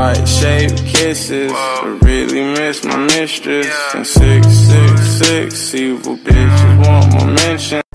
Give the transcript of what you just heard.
heart-shaped kisses. I really miss my mistress. And 666, evil bitches want my mention.